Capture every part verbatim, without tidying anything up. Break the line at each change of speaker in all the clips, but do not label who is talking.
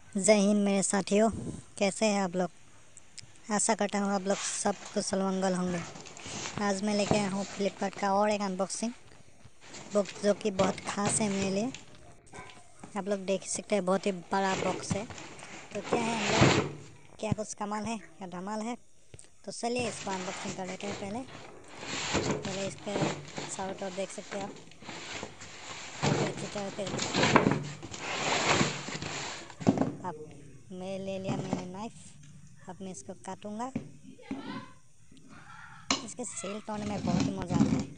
जय हिंद मेरे साथियों, कैसे हैं आप लोग। आशा करता हूँ आप लोग सब कुशल मंगल होंगे। आज मैं लेके आया हूँ फ्लिपकार्ट का और एक अनबॉक्सिंग बुक, जो कि बहुत ख़ास है मेरे लिए। आप लोग देख सकते हैं, बहुत ही बड़ा बॉक्स है। तो क्या है अंदर, क्या कुछ कमाल है या धमाल है। तो चलिए इसको अनबॉक्सिंग कर लेते हैं। पहले पहले इसके चारों तरफ देख सकते हैं आप, काफ़ी अच्छी तरह से दिख रहा है। अब मैं ले लिया मैंने नाइफ। अब मैं इसको काटूंगा। इसके सील तोड़ने में बहुत ही मज़ा आता है।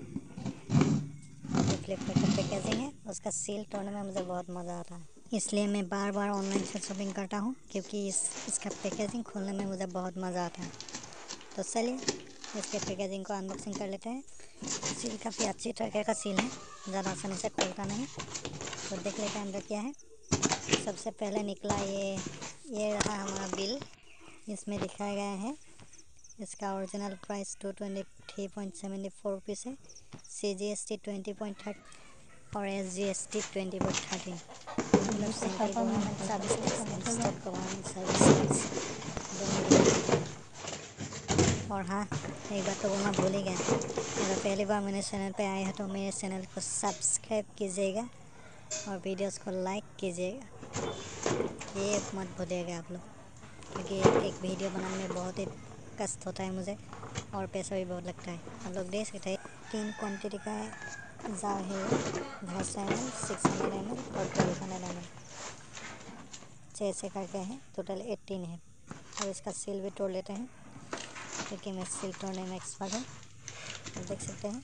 जो फ्लिपकार्ट का पैकेजिंग है उसका सील तोड़ने में मुझे बहुत मज़ा आता है, इसलिए मैं बार बार ऑनलाइन से शॉपिंग करता हूँ, क्योंकि इस इसका पैकेजिंग खोलने में मुझे बहुत मज़ा आता है। तो चलिए इसके पैकेजिंग को अनबॉक्सिंग कर लेते हैं। सील काफ़ी अच्छी तरह का सील है, ज़्यादा आसानी से खोलता नहीं। तो देख लेते हैं अंदर क्या है। सबसे पहले निकला ये ये रहा हमारा बिल। इसमें दिखाया गया है इसका original price two twenty three point seventy four rupees है। C G S T twenty point thirty और S G S T twenty point thirteen, मतलब central government service tax and state government service tax दोनों दिया रहता है। और हाँ, एक बात तो बोलना भूल ही गया, अगर पहली बार मेरे चैनल पे आए हैं तो मेरे चैनल को सब्सक्राइब कीजिएगा और वीडियोस को लाइक कीजिएगा। ये मत भूलिएगा आप लोग, क्योंकि एक एक वीडियो बनाने में बहुत ही कष्ट होता है मुझे, और पैसा भी बहुत लगता है। आप लोग देख सकते हैं तीन क्वांटिटी का है जार है ये, ढाई सौ M L, six hundred M L और ट्वेल्व हंड्रेड एम एल, छः से करके है, टोटल एट्टीन है। अब इसका सील भी तोड़ लेते हैं, क्योंकि मैं सील तोड़ने में एक्सपर्ट हूँ। आप देख सकते हैं,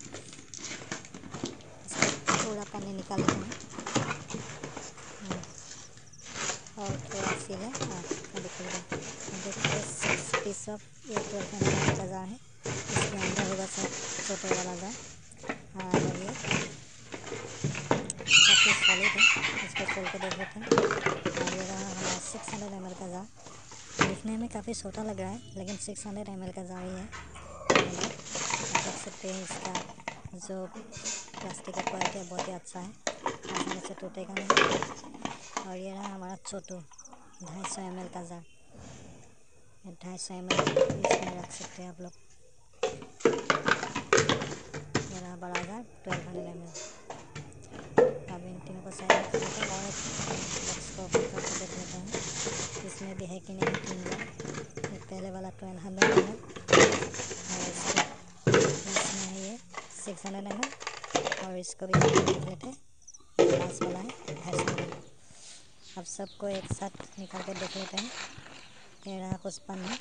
इसका पूरा पन्नी निकाल लेते हैं। और थोड़ा सील है, हाँ अभी खुल गया। अब देखिए सिक्स पीस ऑफ ये ट्वेल्व हंड्रेड एम एल का जार है। इसके अंदर होगा सब छोटे वाला जार। हाँ, और ये काफ़ी सॉलिड है, इसको खोल के देख लेते हैं। और ये रहा हमारा सिक्स हंड्रेड एम एल का जार। दिखने में काफ़ी छोटा लग रहा है, लेकिन सिक्स हंड्रेड एम एल का जार ही है अंदर। आप देख सकते हैं इसका जो प्लास्टिक का क्वालिटी है बहुत ही अच्छा है, आसानी से टूटेगा नहीं। और ये रहा हमारा छोटू ढाई सौ एम एल का जार। ढाई सौ एम एल इसमें रख सकते हैं आप लोग। ये रहा बड़ा jar twelve hundred M L. अब इन तीनों को साइड में कर लेते हैं और एक बॉक्स को ओपन करके देख लेते हैं इसमें भी है कि नहीं तीन जार। ये पहले वाला ट्वेल्व हंड्रेड एम एल और इसके इसमें है ये सिक्स हंड्रेड एम एल, और इसको भी खोल के देख लेते हैं। ये लास्ट वाला है ढाई सौ एम एल। अब सबको एक साथ निकाल के देख लेते हैं। ये रहा कुछ पन्नी।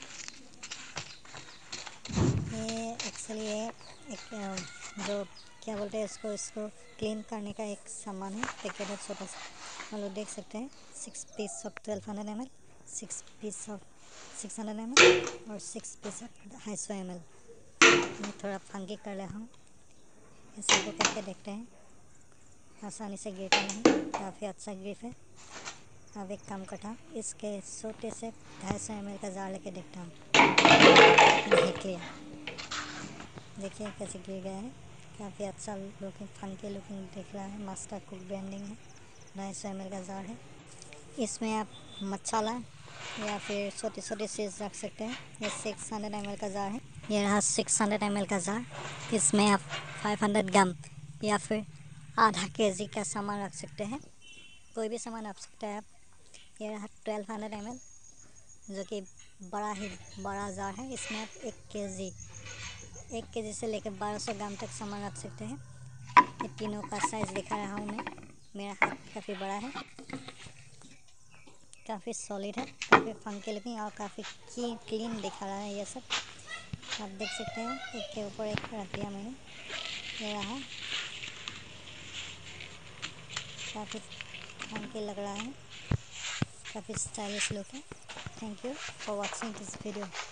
ये एक्चुअली ये एक जो क्या बोलते हैं इसको इसको क्लीन करने का एक सामान है, पैकेट है छोटा सा। हम लोग देख सकते हैं six piece of twelve hundred M L, six piece of six hundred M L और सिक्स पीस ऑफ ढाई सौ एम एल। मैं थोड़ा फंकी कर रहा हूँ, इस सबको करके देखते हैं। आसानी से गिरता नहीं, काफ़ी अच्छा ग्रिप है। अब एक काम करता हूँ, इसके छोटे से ढाई सौ एम एल का जार लेके देखता हूँ। देख लिया, देखिए कैसे गिर गया है। काफ़ी अच्छा लुकिंग, फंकी लुकिंग दिख रहा है। मास्टर कुक ब्रांडिंग है, ढाई सौ एम एल का जार है। इसमें आप मसाला या फिर छोटी छोटी चीज़ रख सकते हैं। ये सिक्स हंड्रेड एम एल का जार है। ये रहा सिक्स हंड्रेड एम एल का जार। इसमें आप फाइव हंड्रेड ग्राम या फिर आधा के जी का सामान रख सकते हैं, कोई भी सामान रख सकते हैं आप। ये रहा ट्वेल्व हंड्रेड एम एल, जो कि बड़ा ही बड़ा जार है। इसमें आप एक के जी एक के जी से लेकर बारह सौ ग्राम तक सामान रख सकते हैं। ये तीनों का साइज़ दिखा रहा हूँ मैं, मेरा हाथ काफ़ी बड़ा है, काफ़ी सॉलिड है, काफ़ी फंकी लुकिंग और काफ़ी क्लीन दिखा रहा है ये सब। आप देख सकते हैं एक के ऊपर एक रख दिया मैंने। ये रहा, काफ़ी फंकी लग रहा है, काफ़ी स्टाइलिश लुक है। Thank you for watching this video.